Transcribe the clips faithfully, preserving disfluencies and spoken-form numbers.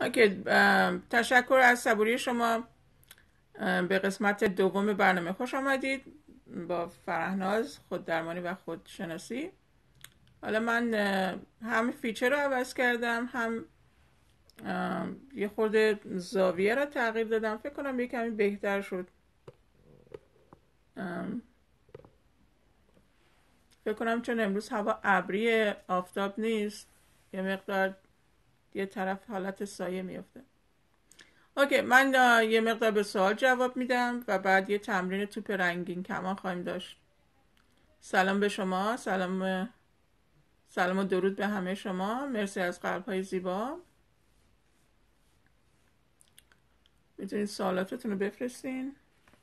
اوکی. ام، تشکر از صبوری شما. ام، به قسمت دوم برنامه خوش آمدید با فرهناز، خود درمانی و خودشناسی. حالا من ام، هم فیچر رو عوض کردم، هم ام، یه خورده زاویه رو تغییر دادم. فکر کنم یه کمی بهتر شد. ام، فکر کنم چون امروز هوا ابری، آفتاب نیست، یه مقدار یه طرف حالت سایه میفته. اوکی، من اه، یه مقدار به سوال جواب میدم و بعد یه تمرین توپ رنگین کمان خواهیم داشت. سلام به شما، سلام سلام و درود به همه شما. مرسی از قلب های زیبا. میتونید سوالاتتون رو بفرستین.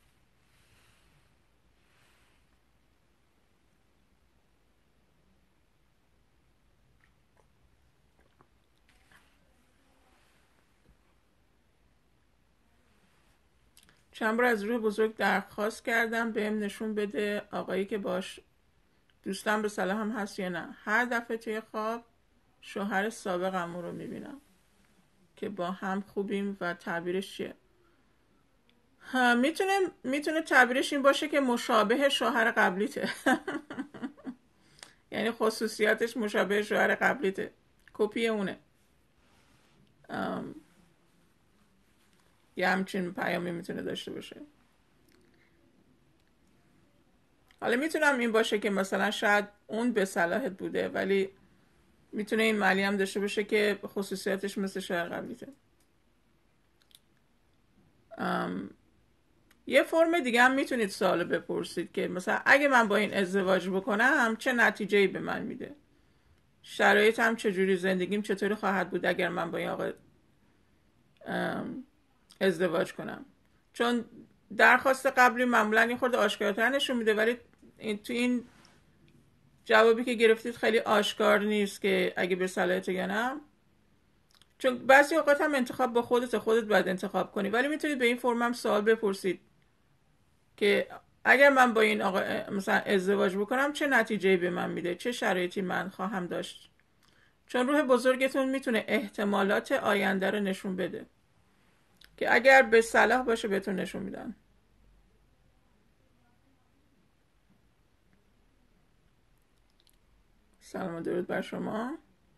چند بار از روح بزرگ درخواست کردم بهم نشون بده آقایی که باش دوستم به صلاح هم هست یا نه. هر دفعه توی خواب شوهر سابقم رو میبینم که با هم خوبیم و تعبیرش چیه؟ ها، میتونه میتونه تعبیرش این باشه که مشابه شوهر قبلیته. یعنی خصوصیاتش مشابه شوهر قبلیته، کپی اونه. ام، یه همچین پیامی میتونه داشته باشه. حالا میتونم این باشه که مثلا شاید اون به صلاحت بوده، ولی میتونه این معنی هم داشته باشه که خصوصیاتش مثل شوهر قبلیته. ام، یه فرم دیگه هم میتونید سوال بپرسید که مثلا اگه من با این ازدواج بکنم چه نتیجه‌ای به من میده؟ شرایطم چجوری، زندگیم چطوری خواهد بود اگر من با این آقا ازدواج کنم؟ چون درخواست قبلی معمولا این خورده آشکارتر نشون میده، ولی این تو این جوابی که گرفتید خیلی آشکار نیست که اگه به صلاحت یا نه. چون بعضی اوقات هم انتخاب با خودت خودت باید انتخاب کنی، ولی میتونید به این فرم هم سوال بپرسید که اگر من با این آقا مثلا ازدواج بکنم چه نتیجه‌ای به من میده، چه شرایطی من خواهم داشت. چون روح بزرگتون میتونه احتمالات آینده رو نشون بده که اگر به صلاح باشه بهتون نشون میدن. سلام و درود بر شما.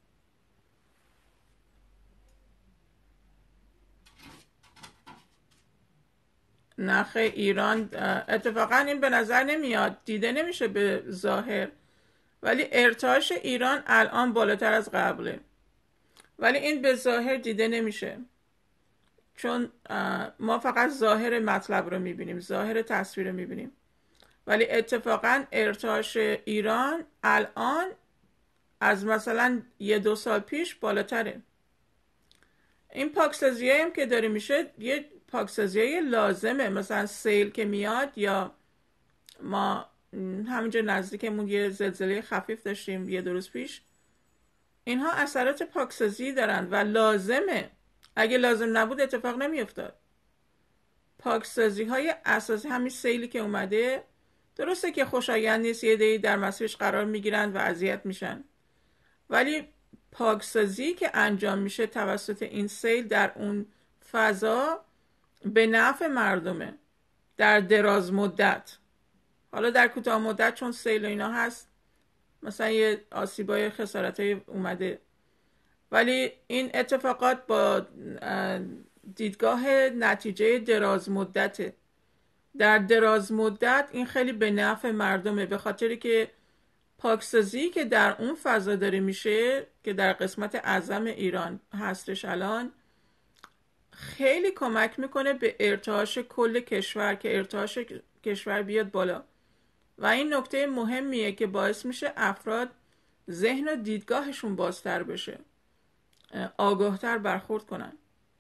نخ ایران اتفاقا این به نظر نمیاد، دیده نمیشه به ظاهر، ولی ارتعاش ایران الان بالاتر از قبله، ولی این به ظاهر دیده نمیشه. چون ما فقط ظاهر مطلب رو میبینیم، ظاهر تصویر رو میبینیم، ولی اتفاقا ارتعاش ایران الان از مثلا یه دو سال پیش بالاتره. این پاکسازی هم که داره میشه یه پاکسازی لازمه. مثلا سیل که میاد، یا ما همینجا نزدیکمون یه زلزله خفیف داشتیم یه دو روز پیش، اینها اثرات پاکسازی دارن و لازمه. اگه لازم نبود اتفاق نمیافتاد. پاکسازی های اساسی، همین سیلی که اومده، درسته که خوشایند نیست، یه عده‌ای در مسیرش قرار میگیرن و اذیت میشن، ولی پاکسازی که انجام میشه توسط این سیل در اون فضا به نفع مردمه در دراز مدت. حالا در کوتاه مدت چون سیل و اینا هست مثلا یه آسیبای خسارتای اومده، ولی این اتفاقات با دیدگاه نتیجه دراز مدته. در دراز مدت این خیلی به نفع مردمه، به خاطری که پاکسازی که در اون فضا داره میشه که در قسمت اعظم ایران هستش الان، خیلی کمک میکنه به ارتعاش کل کشور، که ارتعاش کشور بیاد بالا. و این نکته مهمیه که باعث میشه افراد ذهن و دیدگاهشون بازتر بشه، آگاهتر برخورد کنن.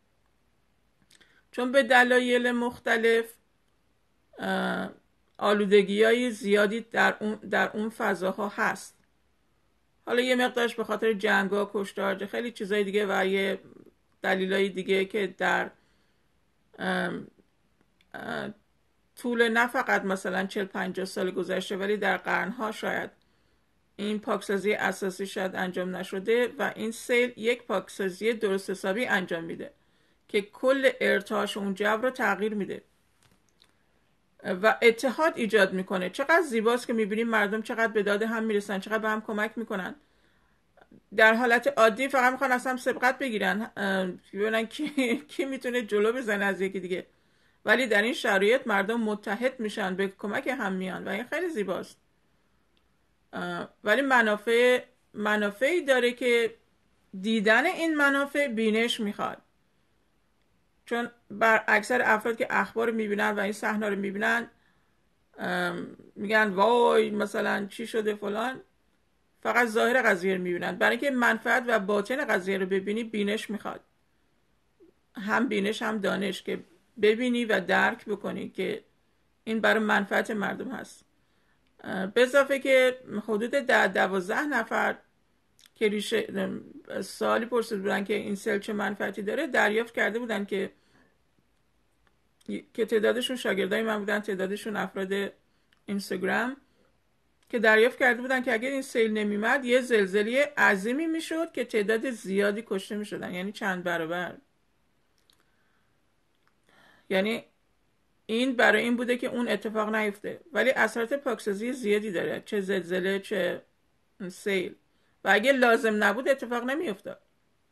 چون به دلایل مختلف آلودگی های زیادی در اون, در اون فضاها هست. حالا یه مقدارش به خاطر جنگ ها، کشتار، خیلی چیزای دیگه و یه دلیلای دیگه که در ام ام طول نه فقط مثلا چهل پنجاه سال گذشته، ولی در قرنها شاید این پاکسازی اساسی شاید انجام نشده و این سیل یک پاکسازی درست حسابی انجام میده که کل ارتعاش اون جو رو تغییر میده و اتحاد ایجاد میکنه. چقدر زیباست که میبینیم مردم چقدر به داد هم میرسن، چقدر به هم کمک میکنن. در حالت عادی فقط میخوان اصلا سبقت بگیرن، ببینن کی, کی میتونه جلو بزنه از یکی دیگه، ولی در این شرایط مردم متحد میشن، به کمک هم میان و این خیلی زیباست. ولی منافع منافعی داره که دیدن این منافع بینش میخواد، چون بر اکثر افراد که اخبار میبینن و این صحنه رو میبینن میگن وای مثلا چی شده فلان، فقط ظاهر قضیه رو میبینن. برای اینکه منفعت و باطن قضیه رو ببینی بینش میخواد، هم بینش هم دانش، که ببینی و درک بکنی که این برای منفعت مردم هست. به اضافه که حدود ده دوازده نفر که ریشه سوالی پرسید بودن که این سل چه منفعتی داره، دریافت کرده بودن که که تعدادشون شاگردای من بودن، تعدادشون افراد اینستاگرام، که دریافت کرده بودن که اگر این سیل نمیمد یه زلزله عظیمی میشد که تعداد زیادی کشته میشدن، یعنی چند برابر. یعنی این برای این بوده که اون اتفاق نیفته، ولی اثرات پاکسازی زیادی داره، چه زلزله چه سیل، و اگه لازم نبود اتفاق نمیافتاد.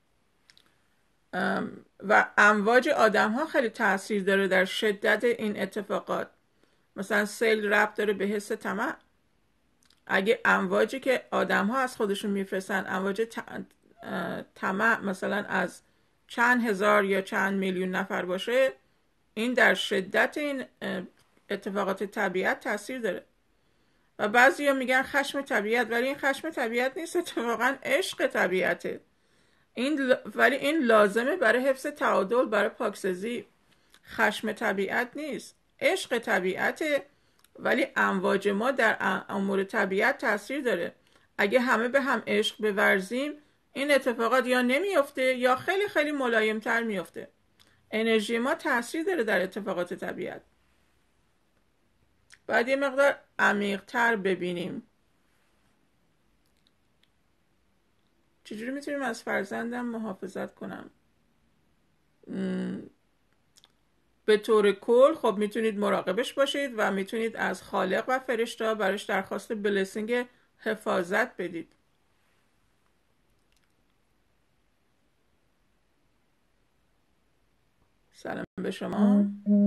و امواج آدم ها خیلی تاثیر داره در شدت این اتفاقات. مثلا سیل ربط داره به حس طمع. اگه امواجی که آدم ها از خودشون میفرستن امواج طمع مثلا از چند هزار یا چند میلیون نفر باشه، این در شدت این اتفاقات طبیعت تاثیر داره. و بعضیا میگن خشم طبیعت، ولی این خشم طبیعت نیست، اتفاقا عشق طبیعته. این ولی این لازمه برای حفظ تعادل، برای پاکسازی. خشم طبیعت نیست، عشق طبیعته، ولی امواج ما در امور طبیعت تاثیر داره. اگه همه به هم عشق بورزیم این اتفاقات یا نمیفته یا خیلی خیلی ملایمتر میفته. انرژی ما تاثیر داره در اتفاقات طبیعت. باید یه مقدار عمیق‌تر ببینیم چجوری میتونیم از فرزندم محافظت کنم. به طور کل خب میتونید مراقبش باشید و میتونید از خالق و فرشته براش درخواست بلسینگ حفاظت بدید. سلام به شما.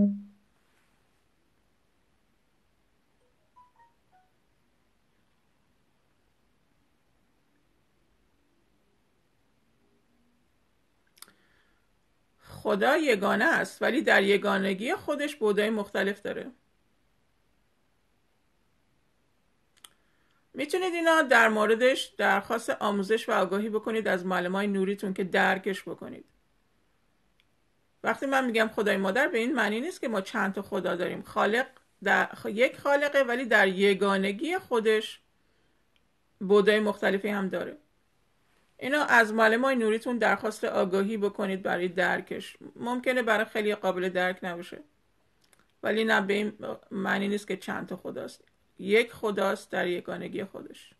خدا یگانه است، ولی در یگانگی خودش بعدهای مختلف داره. میتونید اینا در موردش درخواست آموزش و آگاهی بکنید از معلمای نوریتون که درکش بکنید. وقتی من میگم خدای مادر به این معنی نیست که ما چند تا خدا داریم. خالق در یک خالقه، ولی در یگانگی خودش بعدهای مختلفی هم داره. اینا از معلمای نوریتون درخواست آگاهی بکنید برای درکش. ممکنه برای خیلی قابل درک نباشه، ولی نه به این معنی نیست که چند تا خداست. یک خداست در یگانگی خودش.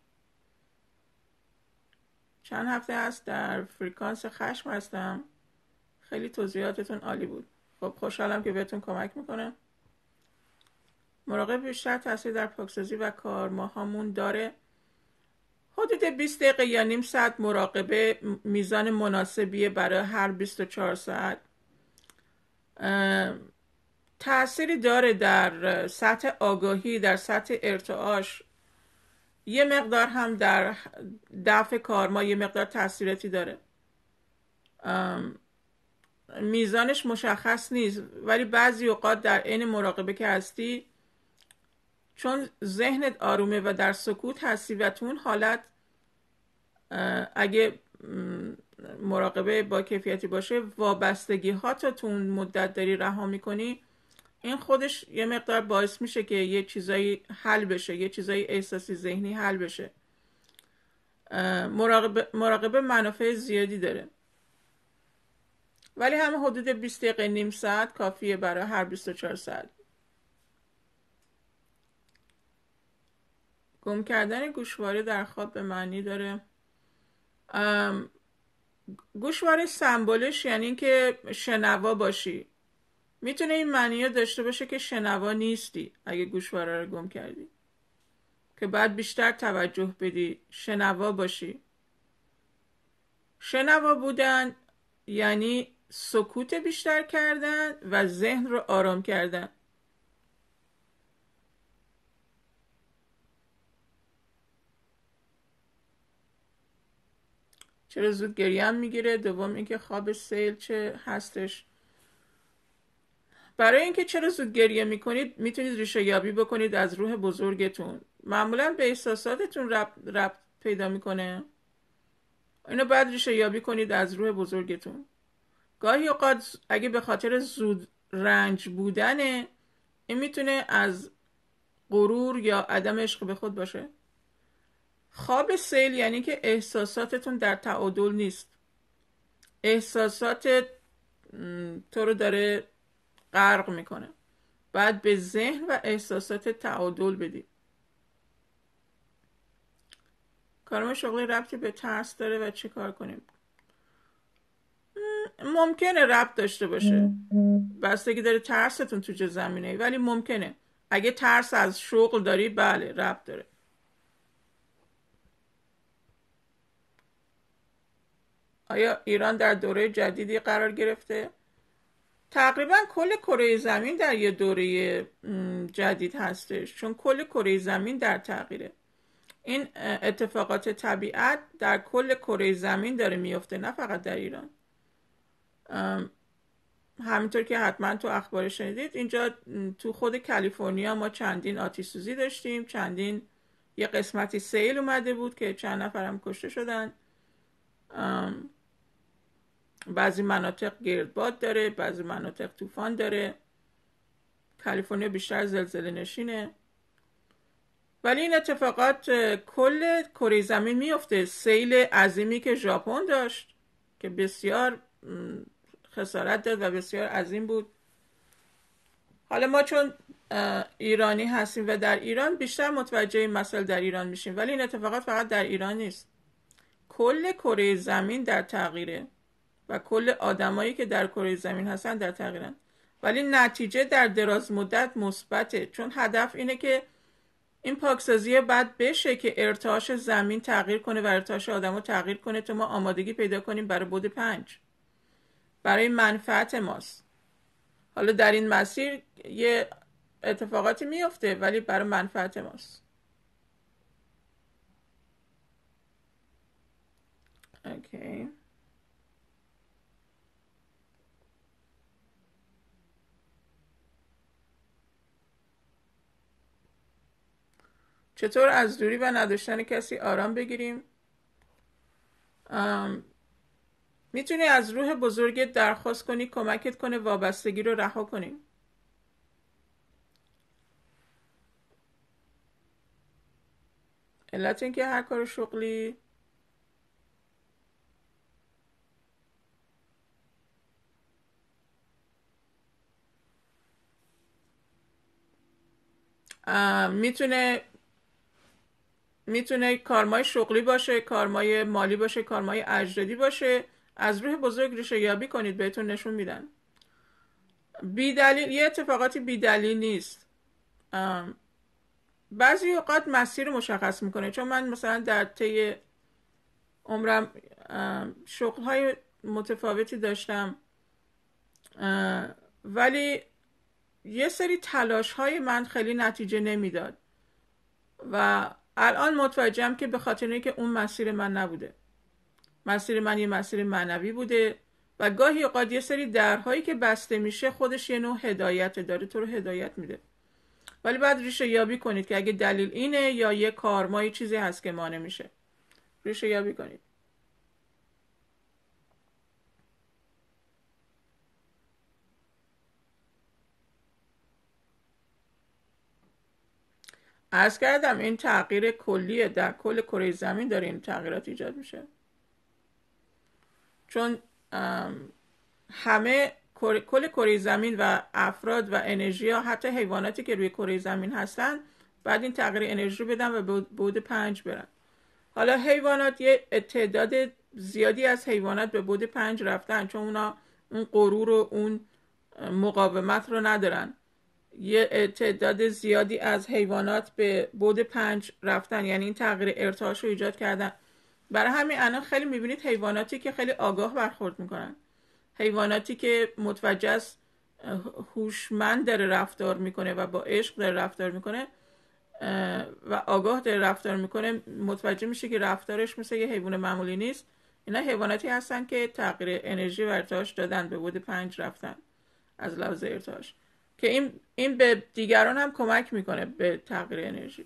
چند هفته هست در فرکانس خشم هستم. خیلی توضیحاتتون عالی بود. خب خوشحالم که بهتون کمک میکنه. مراقب بیشتر تاثیر در پاکسازی و کارماهامون داره. حدود بیست دقیقه یا نیم ساعت مراقبه میزان مناسبیه برای هر بیست و چهار ساعت. تأثیری داره در سطح آگاهی، در سطح ارتعاش. یه مقدار هم در دفع کارما یه مقدار تأثیراتی داره. میزانش مشخص نیست، ولی بعضی اوقات در عین مراقبه که هستی، چون ذهنت آرومه و در سکوت هستی و تو اون حالت اگه مراقبه با کیفیتی باشه، وابستگی ها تا تو اون مدت داری رها میکنی، این خودش یه مقدار باعث میشه که یه چیزایی حل بشه، یه چیزایی احساسی ذهنی حل بشه. مراقبه, مراقبه منافع زیادی داره، ولی همه حدود بیست دقیقه نیم ساعت کافیه برای هر بیست و چهار ساعت. گم کردن گوشواره در خواب به معنی داره ام، گوشواره سمبولش یعنی این که شنوا باشی. میتونه این معنی داشته باشه که شنوا نیستی اگه گوشواره رو گم کردی، که باید بیشتر توجه بدی، شنوا باشی. شنوا بودن یعنی سکوت بیشتر کردن و ذهن رو آرام کردن. چرا زود گریه هم میگیره؟ دوم اینکه خواب سیل چه هستش. برای اینکه چرا زود گریه میکنید میتونید ریشه یابی بکنید از روح بزرگتون. معمولا به احساساتتون ربط, ربط پیدا میکنه. اینو باید ریشه یابی کنید از روح بزرگتون. گاهی اوقات اگه به خاطر زود رنج بودنه، این میتونه از غرور یا عدم عشق به خود باشه. خواب سیل یعنی که احساساتتون در تعادل نیست. احساسات تو رو داره غرق میکنه. باید به ذهن و احساسات تعادل بدی. کارم شغلی ربطی به ترس داره و چه کار کنیم؟ ممکنه ربط داشته باشه، بستگی داره ترستون تو چه زمینه، ولی ممکنه. اگه ترس از شغل داری، بله ربط داره. آیا ایران در دوره جدیدی قرار گرفته؟ تقریبا کل کره زمین در یه دوره جدید هستش، چون کل کره زمین در تغییره. این اتفاقات طبیعت در کل کره زمین داره میفته، نه فقط در ایران. همینطور که حتما تو اخبار شنیدید، اینجا تو خود کالیفرنیا ما چندین آتش سوزی داشتیم، چندین یه قسمتی سیل اومده بود که چند نفرم کشته شدن. بعضی مناطق گردباد داره، بعضی مناطق طوفان داره. کالیفرنیا بیشتر زلزله نشینه. ولی این اتفاقات کل کره زمین میفته. سیل عظیمی که ژاپن داشت که بسیار خسارت داد و بسیار عظیم بود. حالا ما چون ایرانی هستیم و در ایران بیشتر متوجه این مسئله در ایران میشیم، ولی این اتفاقات فقط در ایران نیست. کل کره زمین در تغییره و کل آدمایی که در کره زمین هستن در تغییرن، ولی نتیجه در دراز مدت مثبته، چون هدف اینه که این پاکسازی بعد بشه که ارتعاش زمین تغییر کنه و ارتعاش آدمو تغییر کنه تا ما آمادگی پیدا کنیم برای بعد پنج. برای منفعت ماست. حالا در این مسیر یه اتفاقاتی میفته، ولی برای منفعت ماست. اوکی. چطور از دوری و نداشتن کسی آرام بگیریم؟ میتونی از روح بزرگت درخواست کنی کمکت کنه وابستگی رو رها کنی. علت این که هر کار شغلی میتونه میتونه کارمای شغلی باشه، کارمای مالی باشه، کارمای اجدادی باشه. از روح بزرگ ریشه یابی کنید، بهتون نشون میدن. بی دلیل یه اتفاقاتی بی دلیل نیست. بعضی اوقات مسیر مشخص میکنه، چون من مثلا در طی عمرم شغل‌های متفاوتی داشتم، ولی یه سری تلاش‌های من خیلی نتیجه نمیداد و الان متوجهم که به خاطر اینکه اون مسیر من نبوده. مسیر من یه مسیر معنوی بوده و گاهی اوقات یه سری درهایی که بسته میشه خودش یه نوع هدایت داره، تو رو هدایت میده. ولی بعد ریشه یابی کنید که اگه دلیل اینه یا یه کارما یه چیزی هست که مانع میشه. ریشه یابی کنید. عرض کردم این تغییر کلیه، در کل کره زمین داره این تغییرات ایجاد میشه، چون همه کل کره زمین و افراد و انرژی ها، حتی حیواناتی که روی کره زمین هستن، بعد این تغییر انرژی بدن و به بعد پنج برن. حالا حیوانات، یه تعداد زیادی از حیوانات به بعد پنج رفتن چون اونا اون غرور و اون مقاومت رو ندارن. یه تعداد زیادی از حیوانات به بعد پنج رفتن، یعنی این تغییر ارتعاش رو ایجاد کردن. برای همین الان خیلی میبینید حیواناتی که خیلی آگاه برخورد میکنن، حیواناتی که متوجه است هوشمند داره رفتار میکنه و با عشق داره رفتار میکنه و آگاه داره رفتار میکنه، متوجه میشه که رفتارش مثل یه حیوان معمولی نیست. اینا حیواناتی هستن که تغییر انرژی و ارتعاش دادن، به بعد پنج رفتن از لحاظ ارتعاش، که این این به دیگران هم کمک میکنه به تغییر انرژی.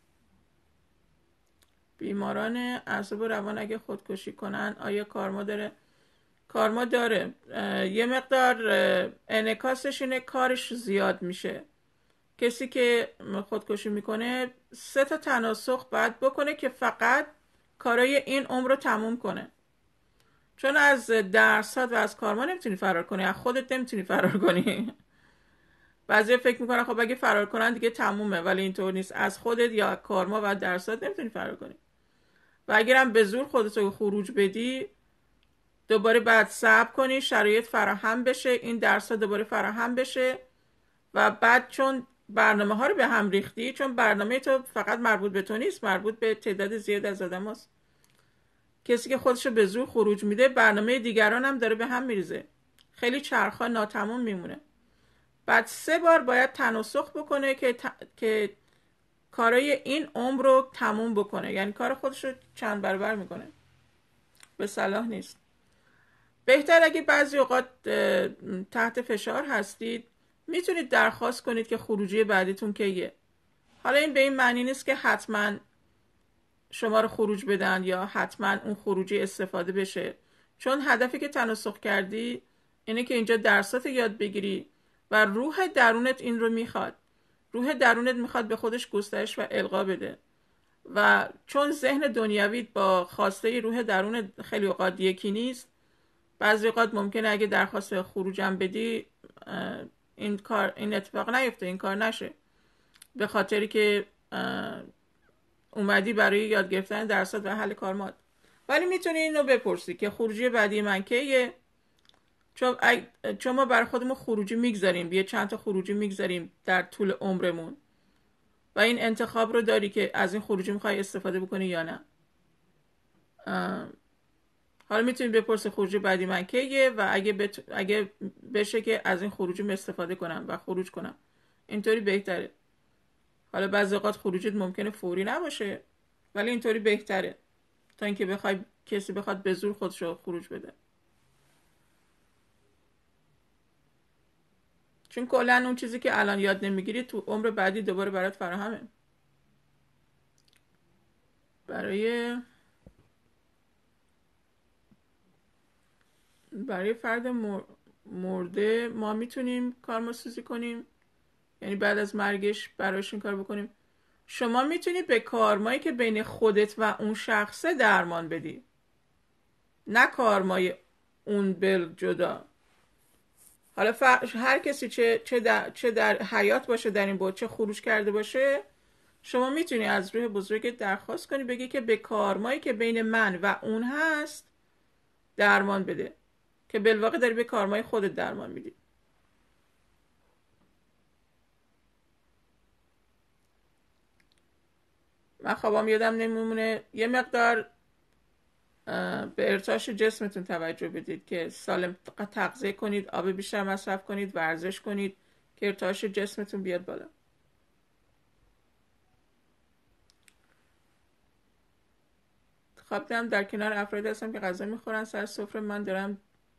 بیماران اعصاب و روان اگه خودکشی کنن آیا کارما داره؟ کارما داره. یه مقدار انعکاسش اینه کارش زیاد میشه. کسی که خودکشی میکنه سه تا تناسخ باید بکنه که فقط کارای این عمر رو تموم کنه، چون از درصد و از کارما نمیتونی فرار کنی، از خودت نمیتونی فرار کنی. بعضی فکر میکنن خب اگه فرار کنن دیگه تمومه، ولی اینطور نیست. از خودت یا کارما و درصد نمیتونی فرار کنی و اگرم به زور خودت رو خروج بدی دوباره بعد صبر کنی شرایط فراهم بشه، این درصد دوباره فراهم بشه و بعد چون برنامه ها رو به هم ریختی، چون برنامه تو فقط مربوط به تو نیست، مربوط به تعداد زیاد از آدم هست. کسی که خودش رو به زور خروج میده برنامه دیگران هم داره به هم میریزه، خیلی چرخا ناتموم میمونه. بعد سه بار باید تناسخ بکنه که ت... که کارای این عمر رو تموم بکنه، یعنی کار خودش رو چند برابر میکنه. به صلاح نیست. بهتر اگه بعضی اوقات تحت فشار هستید میتونید درخواست کنید که خروجی بعدیتون کیه. حالا این به این معنی نیست که حتما شما رو خروج بدن یا حتما اون خروجی استفاده بشه، چون هدفی که تناسخ کردی اینه که اینجا درسات یاد بگیری و روح درونت این رو میخواد. روح درونت میخواد به خودش گسترش و القا بده و چون ذهن دنیوی با خواسته روح درونت خیلی اوقات یکی نیست، بعضی اوقات ممکنه اگه درخواست خروجم بدی این کار این اتفاق نیفته، این کار نشه، به خاطری که اومدی برای یاد گرفتن درصد و حل کارمات. ولی میتونی اینو بپرسی که خروجی بعدی من کیه، چون چون ما برای خودمون خروجی میگذاریم، یه چند تا خروجی میگذاریم در طول عمرمون و این انتخاب رو داری که از این خروجی میخوای استفاده بکنی یا نه. حالا میتونی بپرسی خروجی بعدی من کیه و اگه, بت... اگه بشه که از این خروجی استفاده کنم و خروج کنم، اینطوری بهتره. حالا بعضی اوقات خروجیت ممکنه فوری نباشه ولی اینطوری بهتره تا اینکه بخوای کسی بخواد به زور خودش رو خروج بده، چون کلا اون چیزی که الان یاد نمیگیری تو عمر بعدی دوباره برات فراهمه. برای برای فرد مرده ما میتونیم کارماسوزی کنیم، یعنی بعد از مرگش براش این کار بکنیم. شما میتونی به کارمایی که بین خودت و اون شخصه درمان بدی، نه کارمای اون بل جدا. حالا هر کسی چه چه در, چه در حیات باشه در این بود، چه خروج کرده باشه، شما میتونی از روح بزرگت درخواست کنی بگی که به کارمایی که بین من و اون هست درمان بده، که بالواقع داری به کارمای خودت درمان میدی. من خوابم یادم نمیمونه، یه مقدار به ارتعاش جسمتون توجه بدید که سالم تغذیه کنید، آب بیشتر مصرف کنید، ورزش کنید که ارتعاش جسمتون بیاد بالا. خواب دیدم در کنار افراد هستم که غذا میخورن سر سفره، من دارم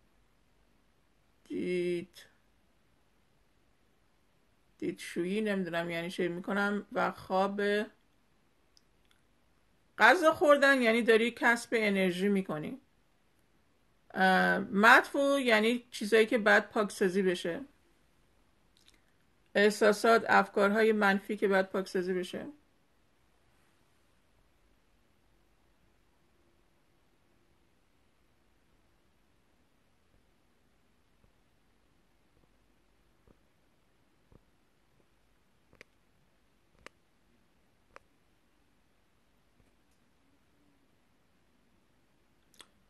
دید دیدشویی نمیدونم یعنی چه میکنم و خواب غذا خوردن یعنی داری کسب انرژی میکنی. مدفوع یعنی چیزایی که بعد پاکسازی بشه، احساسات، افکارهای منفی که بعد پاکسازی بشه.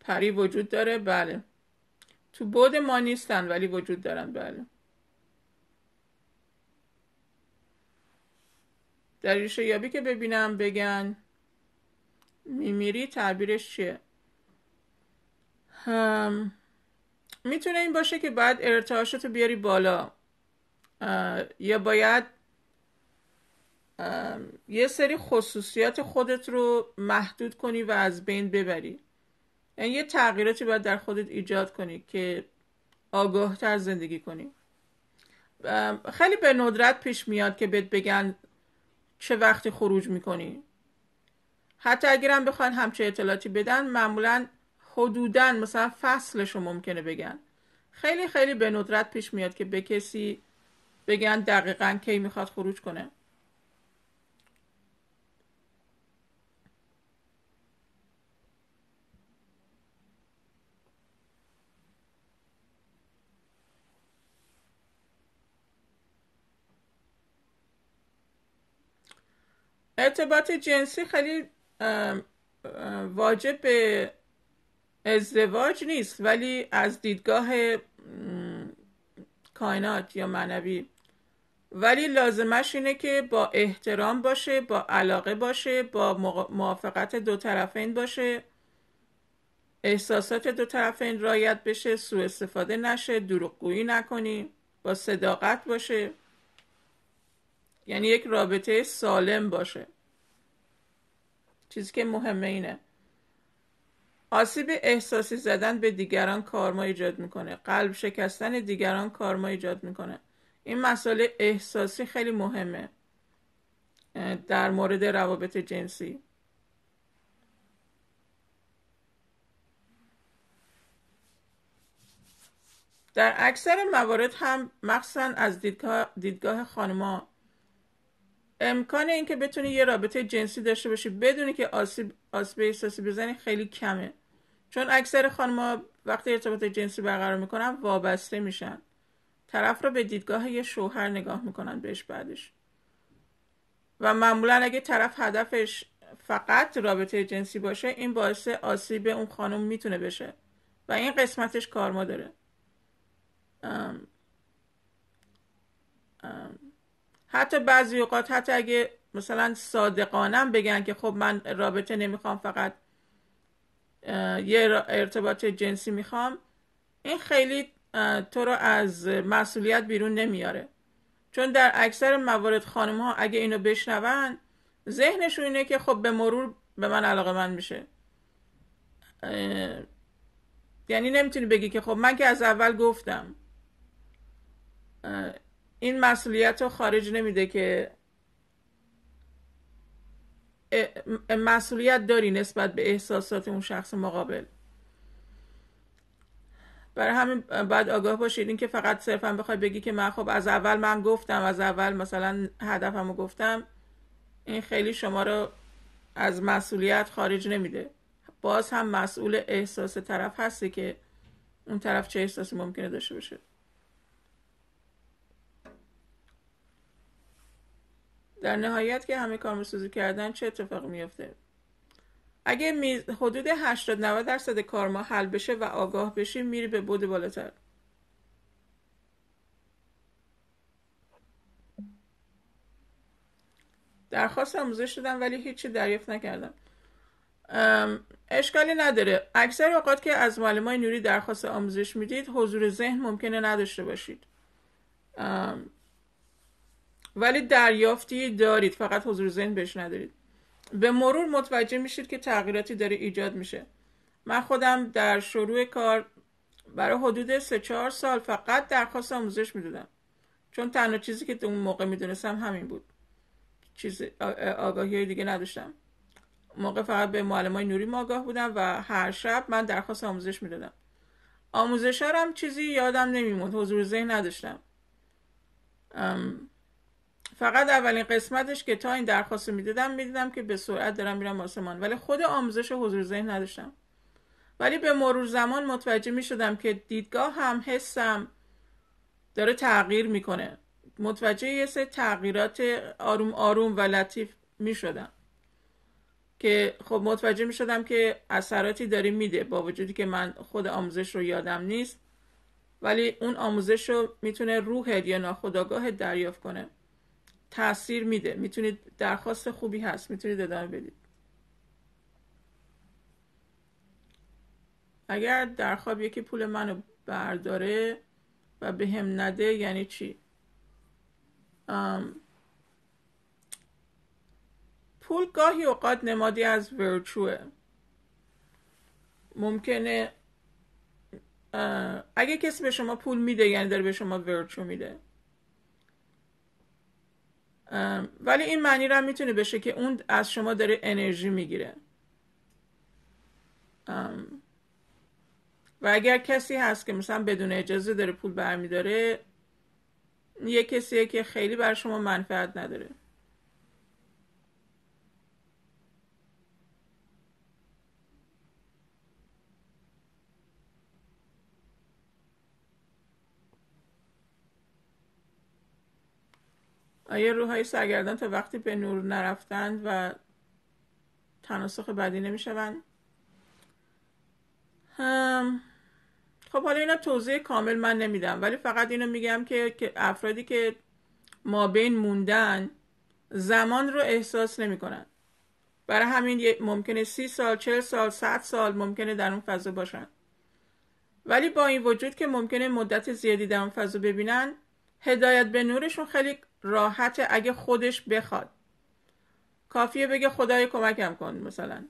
پری وجود داره، بله. تو بود ما نیستن ولی وجود دارن، بله. در ریشه یابی که ببینم بگن میمیری تعبیرش چیه؟ هم... میتونه این باشه که باید ارتعاشتو بیاری بالا، یا باید یه سری خصوصیات خودت رو محدود کنی و از بین ببری. یعنی یه تغییراتی باید در خودت ایجاد کنی که آگاه تر زندگی کنی. خیلی به ندرت پیش میاد که بهت بگن چه وقتی خروج میکنی. حتی اگرم بخوان همچه اطلاعاتی بدن، معمولا حدوداً مثلا فصلشو ممکنه بگن. خیلی خیلی به ندرت پیش میاد که به کسی بگن دقیقاً کی میخواد خروج کنه. ارتباط جنسی خیلی واجب به ازدواج نیست، ولی از دیدگاه کائنات یا معنوی، ولی لازمش اینه که با احترام باشه، با علاقه باشه، با موافقت دو طرفین باشه، احساسات دو طرفین رعایت بشه، سوء استفاده نشه، دروغگویی نکنی، با صداقت باشه. یعنی یک رابطه سالم باشه. چیزی که مهمه اینه. آسیب احساسی زدن به دیگران کارما ایجاد میکنه. قلب شکستن دیگران کارما ایجاد میکنه. این مسئله احساسی خیلی مهمه در مورد روابط جنسی. در اکثر موارد هم مخصوصا از دیدگاه, دیدگاه خانما، امکان این که بتونی یه رابطه جنسی داشته باشی بدونی که آسیب, آسیب احساسی بزنی خیلی کمه. چون اکثر خانما وقتی ارتباط جنسی برقرار میکنن وابسته میشن. طرف رو به دیدگاه یه شوهر نگاه میکنن بهش بعدش. و معمولا اگه طرف هدفش فقط رابطه جنسی باشه، این باعث آسیب اون خانم میتونه بشه و این قسمتش کارما داره. ام ام حتی بعضی اوقات حتی اگه مثلا صادقانم بگن که خب من رابطه نمیخوام، فقط یه ارتباط جنسی میخوام، این خیلی تو رو از مسئولیت بیرون نمیاره. چون در اکثر موارد خانم ها اگه اینو بشنون، ذهنشون اینه که خب به مرور به من علاقه من میشه. یعنی نمیتونی بگی که خب من که از اول گفتم. این مسئولیت رو خارج نمیده که مسئولیت داری نسبت به احساسات اون شخص مقابل. برای همین باید آگاه باشید. این که فقط صرفا بخوای بگی که من خب از اول من گفتم، از اول مثلا هدفمو گفتم، این خیلی شما رو از مسئولیت خارج نمیده. باز هم مسئول احساس طرف هستی که اون طرف چه احساسی ممکنه داشته باشه. در نهایت که همه کارمسوزی کردن چه اتفاقی میفته؟ اگه می حدود هشتاد نود درصد کارما حل بشه و آگاه بشی، میری به بعد بالاتر. درخواست آموزش دادم ولی هیچی دریافت نکردم. اشکالی نداره. اکثر اوقات که از معلمای نوری درخواست آموزش میدید، حضور ذهن ممکنه نداشته باشید، ولی دریافتی دارید، فقط حضور ذهن بهش ندارید. به مرور متوجه میشید که تغییراتی داره ایجاد میشه. من خودم در شروع کار برای حدود سه چهار سال فقط درخواست آموزش میدادم، چون تنها چیزی که اون موقع میدونستم همین بود. چیز آگاهی های دیگه نداشتم. موقع فقط به معلمای نوری آگاه بودم و هر شب من درخواست آموزش میدادم. آموزش ها هم چیزی یادم نمیموند، حضور ذهن نداشتم. فقط اولین قسمتش که تا این درخواست میدادم میدیدم که به سرعت دارم میرم آسمان، ولی خود آموزش حضور ذهن نداشتم. ولی به مرور زمان متوجه میشدم که دیدگاه هم حسم داره تغییر میکنه. متوجه یه سری تغییرات آروم آروم و لطیف میشدم که خب متوجه می شدم که اثراتی داره میده، با وجودی که من خود آموزش رو یادم نیست، ولی اون آموزش رو میتونه روحت یا ناخودآگاهت دریافت کنه، تأثیر میده، میتونید درخواست خوبی هست، میتونید ادامه بدید. اگر در خواب یکی پول منو برداره و به هم نده یعنی چی؟ ام پول گاهی اوقات نمادی از ورچوه. ممکنه اگه کسی به شما پول میده یعنی داره به شما ورچو میده، ولی این معنی رو هم میتونه بشه که اون از شما داره انرژی میگیره. و اگر کسی هست که مثلا بدون اجازه داره پول برمیداره، یه کسیه که خیلی بر شما منفعت نداره. آیا روحای سرگردان تا وقتی به نور نرفتند و تناسخ بعدی نمیشوند؟ هم... خب حالا اینا توضیح کامل من نمیدم، ولی فقط اینو میگم که, که افرادی که ما بین موندن زمان رو احساس نمی کنن. برای همین ممکنه سی سال، چهل سال، صد سال ممکنه در اون فضا باشن، ولی با این وجود که ممکنه مدت زیادی در اون فضا ببینن، هدایت به نورشون خیلی راحته اگه خودش بخواد. کافیه بگه خدای کمکم کن مثلا،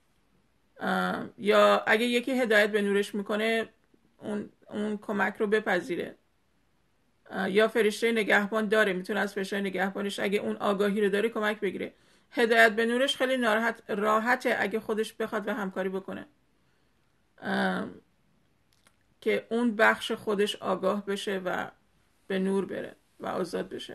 یا اگه یکی هدایت به نورش میکنه اون, اون کمک رو بپذیره، یا فرشته نگهبان داره میتونه از فرشته نگهبانش اگه اون آگاهی رو داره کمک بگیره. هدایت به نورش خیلی راحت راحته اگه خودش بخواد و همکاری بکنه که اون بخش خودش آگاه بشه و به نور بره و آزاد بشه.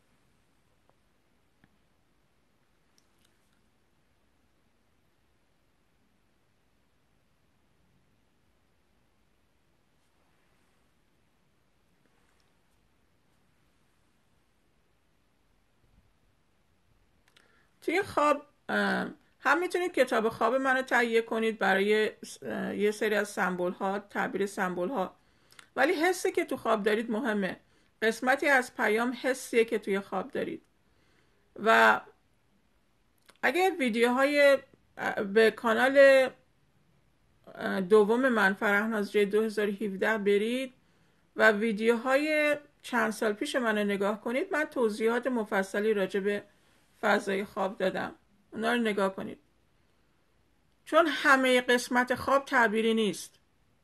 توی خواب هم میتونید کتاب خواب منو تهیه کنید برای یه سری از سمبول ها، تعبیر سمبول ها، ولی حسی که تو خواب دارید مهمه. قسمتی از پیام حسیه که توی خواب دارید. و اگه ویدیوهای به کانال دوم من فرحناز جی دو هزار و هفده برید و ویدیوهای چند سال پیش منو نگاه کنید، من توضیحات مفصلی راجع به فضای خواب دادم، اونا رو نگاه کنید. چون همه قسمت خواب تعبیری نیست،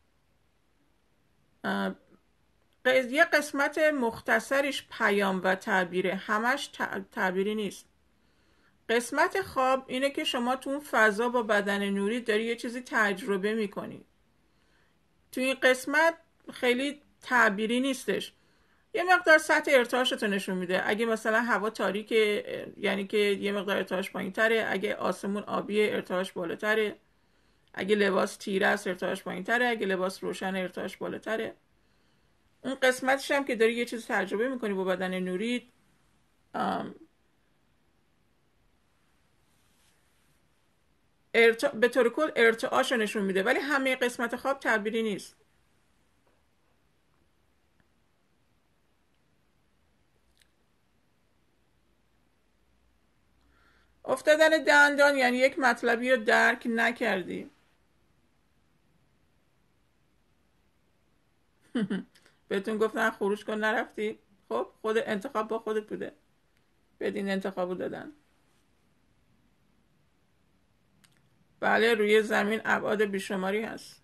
یه قسمت مختصرش پیام و تعبیره، همش تعبیری نیست. قسمت خواب اینه که شما تو اون فضا با بدن نوری داری یه چیزی تجربه میکنی. تو این قسمت خیلی تعبیری نیستش، یه مقدار سطح ارتعاشتو نشون میده. اگه مثلا هوا تاریکه یعنی که یه مقدار ارتعاش پایین تره، اگه آسمون آبیه ارتعاش بالاتره، اگه لباس تیره است ارتعاش پایین تره، اگه لباس روشن ارتعاش بالاتره. اون قسمتش هم که داری یه چیز تجربه میکنی با بدن نوری، ارتع... به طور کل ارتعاشو نشون میده، ولی همه قسمت خواب تعبیری نیست. افتادن دندان یعنی یک مطلبی رو درک نکردی. بهتون گفتن خروج کن نرفتی؟ خب خود انتخاب با خودت بوده، بدین انتخابو دادن. بله روی زمین ابعاد بیشماری هست.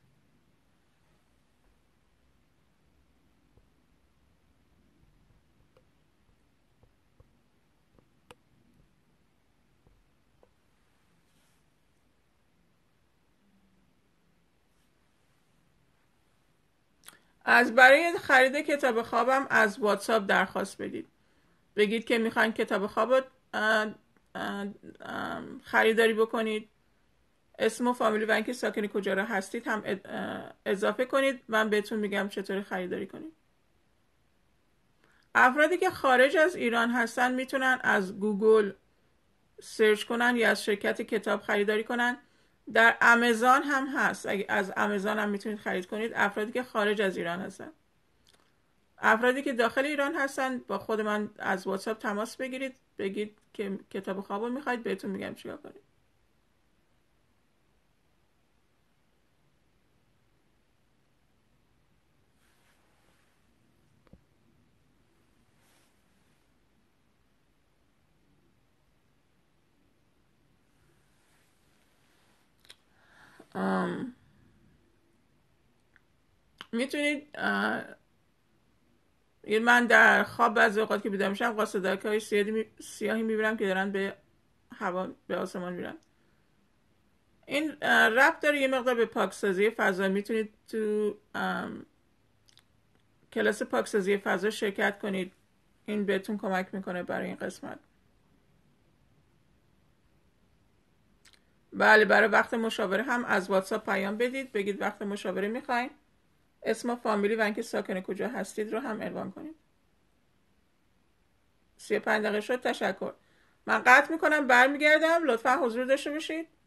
از برای خرید کتاب خوابم از واتساپ درخواست بدید. بگید که میخواین کتاب خواب خریداری بکنید، اسم و فامیلی و اینکه ساکن کجا را هستید هم اضافه کنید، من بهتون میگم چطوری خریداری کنید. افرادی که خارج از ایران هستن میتونن از گوگل سرچ کنن یا از شرکت کتاب خریداری کنن. در آمازون هم هست، اگه از آمازون هم میتونید خرید کنید. افرادی که خارج از ایران هستن. افرادی که داخل ایران هستن با خود من از واتساپ تماس بگیرید، بگید که کتاب خوابو میخواید، بهتون میگم چیکار کنید. میتونید من در خواب بعضی اوقات که بیدار میشم قاصدک های سیاهی میبینم که دارن به هوا، به آسمان میرن. این ربط داره یه مقدار به پاکسازی فضا. میتونید تو کلاس پاکسازی فضا شرکت کنید، این بهتون کمک میکنه برای این قسمت. بله، برای وقت مشاوره هم از واتساپ پیام بدید، بگید وقت مشاوره میخواین، اسم و فامیلی و اینکه ساکن کجا هستید رو هم عنوان کنید. سی و پنج دقیقه شد. تشکر. من قطع میکنم، برمیگردم. لطفا حضور داشته باشید.